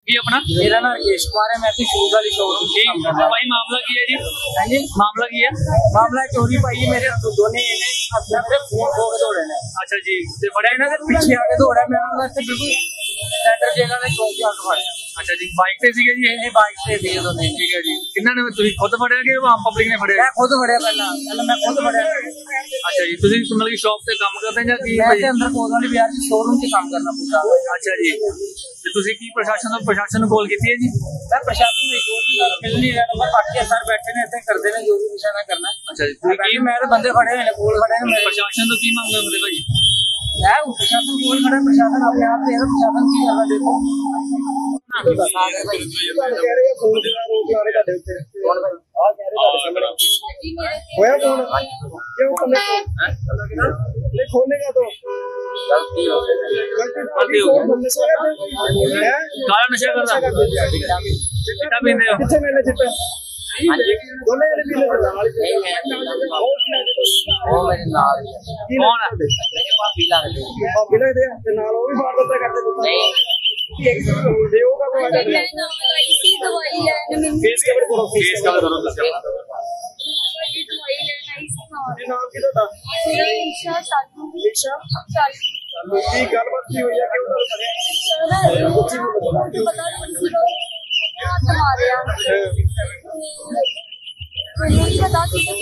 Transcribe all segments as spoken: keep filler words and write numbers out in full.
की अपना मेरा नाम राकेश कुमार है। मैं तो शूज वाली शोरूम ठीक भाई, मामला की है जी? हाँ जी, मामला की है? मामला चोरी भाई मेरे दोनों अपने मेरे फोन खो के दौड़े ने। अच्छा जी, ते फड़े इन्होंने पीछे आके दौड़ा, मैं उन्होंने बिल्कुल सेंटर जेल ने चौक के आगे फड़िया। अच्छा जी, बाइक से सीगे जी? ये बाइक से थे दोनों। ठीक है जी, किन्ना ने तुसी खुद फड़िया कि आम पब्लिक ने फड़िया? मैं खुद फड़िया, पहला पहला मैं खुद फड़िया। अच्छा जी, तुसी मतलब की शॉप से काम करते हैं या की? मैं ते अंदर कोल वाली बाजार च शोरूम से काम करना पूरा। अच्छा जी, ते तुसी की प्रशासन ਨੂੰ प्रशासन ਨੂੰ कॉल ਕੀਤੀ है जी? मैं प्रशासन में कोल मिल नहीं रहा नंबर, बाकी सर बैठे ने इतने करते ने जो भी निशाना करना। अच्छा जी, तुसी की मैं तो बंदे खड़े हैं कोल खड़े हैं मेरे। प्रशासन ਤੋਂ ਕੀ ਮੰਗ ਕਰਦੇ ਭਾਈ? मैं प्रशासन कोल खड़ा, प्रशासन अपने आप से प्रशासन की कर रहा। देखो कह रहे फोन का रोक ला रहे थे कौन भाई आ कह रहे सामने होया फोन क्यों करने ले खोलने का तो गलती हो गई गलती हो गई है। काला नशा करदा चिट्टा पींदे हो? किथे मैंने चिट्टा हां जी दोनों जने पीने नहीं मैं ओ मेरे नाल कौन है? मेरे भाभी लगदे भाभी लगदे ते नाल ओ भी बात करते करते नहीं देओ का कोई आजा मैं ना इसी दवाई लेने में फेस कवर करो, फेस कवर करो दस्या दवाई लेना इसी नाल नाम की तो मेरा ईशा सालू ईशा सालू की गलबात की हुई है कि उधर सर मुझे पता नहीं हाथ मारे मुझे बता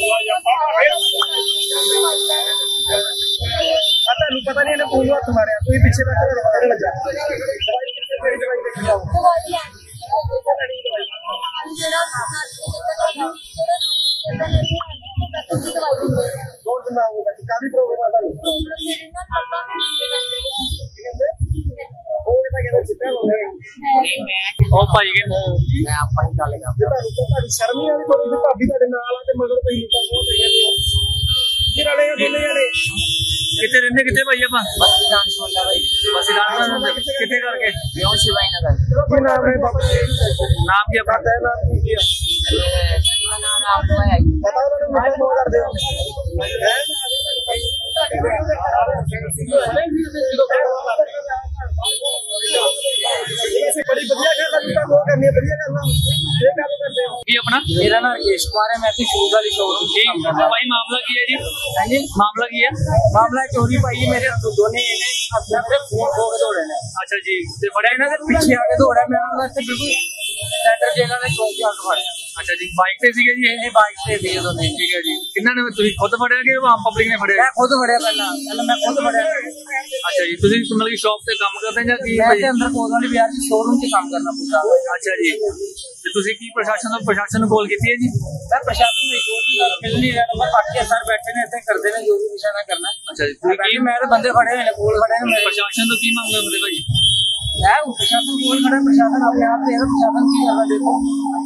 नहीं पता नहीं है फोन हाथ मारे तू पीछे बैठे रोकने लग जा। दवाई कितने तेरी दवाई लेके जाओ दवाई कौन सा नाम होगा काफी प्रॉब्लम आता है ਉਹ ਭਾਈ ਕੇ मैं ਆਪਾਂ ਹੀ ਗੱਲ ਕਰਦਾ ਤੁਹਾਨੂੰ ਸ਼ਰਮ ਨਹੀਂ ਆਉਂਦੀ ਕੋਈ ਭਾਬੀ ਤੁਹਾਡੇ ਨਾਲ ਆ ਤੇ ਮਗਰ ਤੁਸੀਂ ਲੁੱਟਾ ਮੋਹ ਕਰੀ ਜਾਂਦੇ ਹੋ ਫਿਰ ਵਾਲੇ ਦੋਨੇ ਜਣੇ ਕਿੱਥੇ ਰਹਿੰਦੇ ਕਿੱਥੇ ਭਾਈ ਆਪਾਂ? ਬਸਤੀ ਗਾਂਸ ਮੁੰਡਾ ਭਾਈ ਬਸ ਇਲਾਕਾ ਦਾ ਕਿੱਥੇ ਕਰਕੇ? ਵਿਉਂ ਸ਼ਿਵਾਈ ਨਗਰ ਕੀ ਨਾਮ ਹੈ ਬਾਬਾ ਨਾਮ ਕੀ ਆਪਣਾ? ਪਤਾ ਨਾਮ ਕੀ ਹੈ ਮੇਰਾ ਨਾਮ ਆਪ ਤੋਂ ਹੈ ਪਤਾ ਉਹਨਾਂ ਨੂੰ ਮੁੰਡਾ ਮੋਹ ਕਰਦੇ ਹੋ बड़ी बढ़िया करना वो करनी है बढ़िया करना ये काम करते हो। की अपना मेरा नाम राकेश कुमार है। मैं तो शूज वाली शोरूम से काम करता हूं। भाई मामला की है जी? हाँ जी, मामला की है? मामला चोरी भाई मेरे दोनों अपने मेरे फोन खो के दौड़े ने। अच्छा जी, ते फड़े इन्होंने पीछे आके दौड़ा, मैं उन्होंने बिल्कुल सेंटर जेल ने चौक के आगे फड़िया। अच्छा जी, बाइक से सीगे जी? ये बाइक से थे दोनों। ठीक है जी, किन्ना ने तुसी खुद फड़िया कि आम पब्लिक ने फड़िया? मैं खुद फड़िया, पहला पहला मैं खुद फड़िया। अच्छा जी, तुसी मतलब की शॉप से काम करते हैं या की? मैं ते अंदर कोल वाली बाजार च शोरूम से काम करना पूरा। अच्छा जी, ते तुसी की प्रशासन ਨੂੰ प्रशासन ਨੂੰ कॉल ਕੀਤੀ है जी? मैं प्रशासन में कोल मिल नहीं रहा नंबर, बाकी सर बैठे ने इतने करते ने जो भी निशाना करना। अच्छा जी, तुसी की मैं तो बंदे खड़े हैं कोल खड़े हैं मेरे। प्रशासन ਤੋਂ ਕੀ ਮੰਗ ਕਰਦੇ ਭਾਈ? मैं प्रशासन कोल खड़ा, प्रशासन अपने आप से प्रशासन की कर रहा। देखो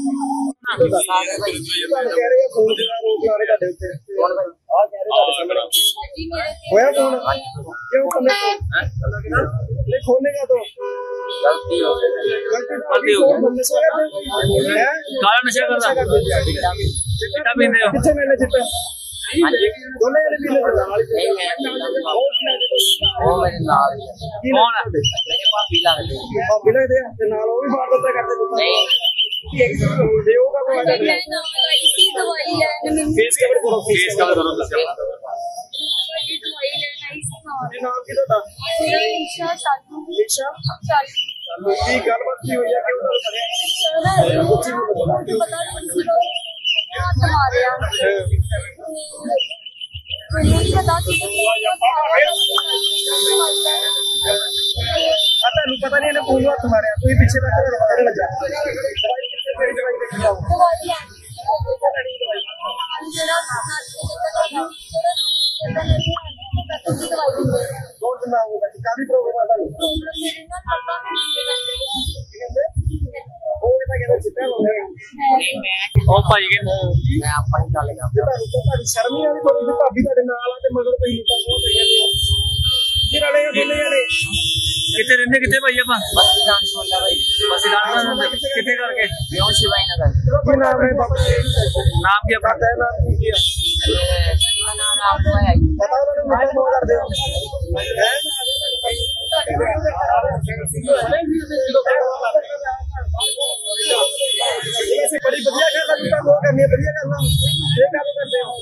कह रहे फोन का रोक ला रहे थे कौन भाई आ कह रहे सामने होया फोन क्यों करने ले खोलने का तो गलती हो गई गलती हो गई है। काला नशा करदा चिट्टा पींदे हो? किथे मैंने चिट्टा हां जी दोनों जने पीने नहीं मैं ओ मेरे नाल कौन है? मेरे भाभी लगदे भाभी लगदे ते नाल ओ भी बात करते करते नहीं देओ का कोई आजा मैं ना इसी दवाई लेने में फेस कवर करो, फेस कवर करो दस्या दवाई लेना इसी नाल नाम की तो मेरा ईशा सालू ईशा सालू की गलबात की हुई है कि उधर सर मुझे पता नहीं हाथ मारे मुझे बता ਤੁਹਾਨੂੰ ਪਤਾ ਨਹੀਂ ਇਹਨੇ ਫੋਨ ਹੱਥ ਮਾਰਿਆ ਤੂੰ ਪਿੱਛੇ ਬੈਠੇ ਰੋਕਣੇ ਲੱਗ ਜਾ। ਦਵਾਈ ਕਿੱਥੇ ਤੇਰੀ ਦਵਾਈ ਲੈ ਕੇ ਜਾਓ दवाई कौन सा नाम होगा काफी प्रॉब्लम आता है ਉਹ ਕਿਹਦਾ ਕਹਿੰਦਾ ਚਿੱਟਾ ਲਾਉਂਦਾ ਨਹੀਂ ਮੈਂ ਉਹ ਭਾਈ ਕੇ ਮੈਂ ਆਪਾਂ ਹੀ ਗੱਲ ਕਰਦਾ ਤੁਹਾਨੂੰ ਸ਼ਰਮ ਨਹੀਂ ਆਉਂਦੀ ਕੋਈ ਭਾਬੀ ਤੁਹਾਡੇ ਨਾਲ ਆ ਤੇ ਮਗਰ ਤੁਸੀਂ ਲੁੱਟਾ ਮੋਹ ਕਰੀ ਜਾਂਦੇ ਹੋ ਫਿਰ ਵਾਲੇ ਦੋਨੇ ਜਣੇ ਕਿੱਥੇ ਰਹਿੰਦੇ ਕਿੱਥੇ ਭਾਈ ਆਪਾਂ? ਬਸਤੀ ਗਾਂਸ ਮੁੰਡਾ ਭਾਈ ਬਸ ਇਲਾਕਾ ਦਾ ਕਿੱਥੇ ਕਰਕੇ? ਵਿਉਂ ਸ਼ਿਵਾਈ ਨਗਰ ਕੀ ਨਾਮ ਹੈ ਬਾਬਾ ਨਾਮ ਕੀ ਆਪਣਾ? ਪਤਾ ਨਾਮ ਕੀ ਹੈ ਮੇਰਾ ਨਾਮ ਆਪ ਤੋਂ ਹੈ ਪਤਾ ਉਹਨਾਂ ਨੂੰ ਮੁੰਡਾ ਮੋਹ ਕਰਦੇ ਹੋ ਹੈ ਵਧੀਆ ਗੱਲ ਆ, ਜਿੱਦਾਂ ਉਹ ਕਰਨੀ ਵਧੀਆ ਗੱਲ ਆ, ਇਹ ਕੰਮ ਕਰਦੇ ਹੋ।